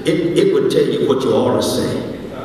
it would tell you what you ought to say.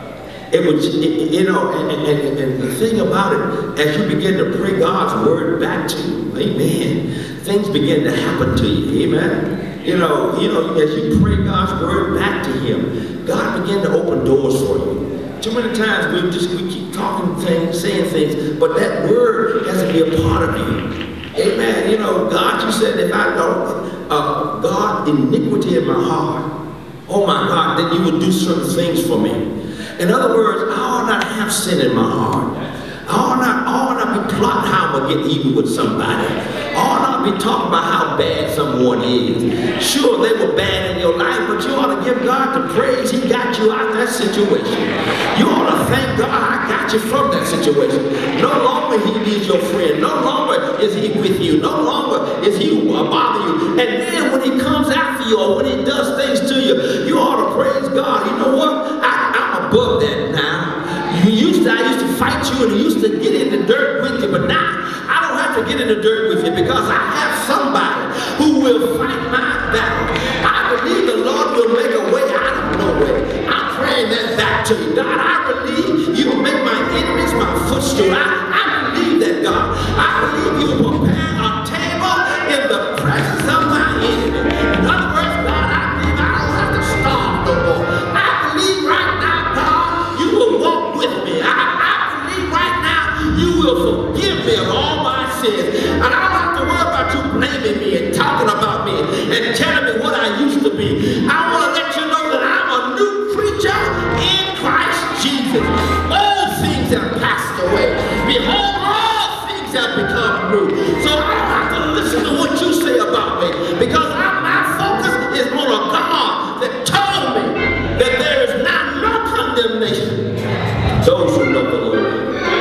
It would, you know, and the thing about it, as you begin to pray God's word back to you, amen, things begin to happen to you, amen. You know, as you pray God's word back to Him, God begin to open doors for you. Too many times we keep talking things, saying things, but that word has to be a part of you. Amen. You know, God, you said, if I don't, God, iniquity in my heart, oh my God, then you would do certain things for me. In other words, I ought not have sin in my heart. I ought not be plotting how I'm going to get even with somebody. I ought not be talking about how bad someone is. Sure, they were bad in your life, but you ought to give God the praise He got you out of that situation. You ought to thank God I got you from that situation. No longer He is your friend. No longer is He with you. No longer is He bother you. And then when He comes after you or when He does things to you, you ought to praise God. You know what? I'm above that now. I used to fight you and I used to get in the dirt with you, but now I don't have to get in the dirt with you because I have somebody who will fight my battle. I believe the Lord will make a way out of no way. I'm praying that back to you. God, I believe you will make my enemies my footstool. I believe that, God. I believe you will prepare a table in the presence of my enemy. In other words, God, I believe I don't have to starve no more. I believe right now, God, you will walk with me. I believe right now you will forgive me of all my sins. And I don't have to worry about you blaming me and talking about me and telling me what I used to be. I want to let you know that I'm a new creature in Christ Jesus. All things have passed away. Behold, all things have become new. So I don't have to listen to what you say about me because my focus is on a God that told me that there is now no condemnation. Those who love the Lord.